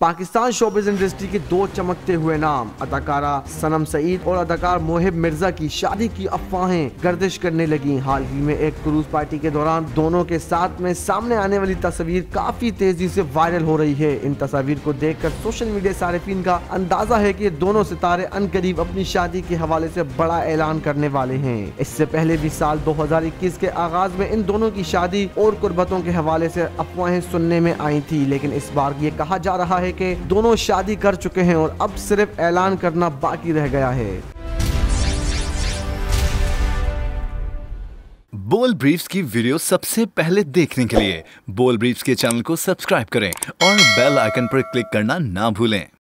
Pakistan showbiz industry के दो चमकते हुए नाम अदाकारा सनम सईद और अदाकार मोहिब मिर्जा की शादी की अफवाहें गर्दिश करने लगी। हाल ही में एक क्रूज पार्टी के दौरान दोनों के साथ में सामने आने वाली तस्वीर काफी तेजी से वायरल हो रही है। इन तस्वीर को देखकर सोशल मीडिया सारिफीन का अंदाजा है कि दोनों सितारे अनकरीब अपनी शादी के हवाले से बड़ा ऐलान करने वाले हैं। इससे पहले भी साल 2021 के आगाज में इन दोनों की शादी और कुर्बतों के हवाले से अफवाहें सुनने में आई थी, लेकिन इस बार ये कहा जा रहा है कि दोनों शादी कर चुके हैं और अब सिर्फ ऐलान करना बाकी रह गया है। बोल ब्रीफ्स की वीडियो सबसे पहले देखने के लिए बोल ब्रीफ्स के चैनल को सब्सक्राइब करें और बेल आइकन पर क्लिक करना ना भूलें।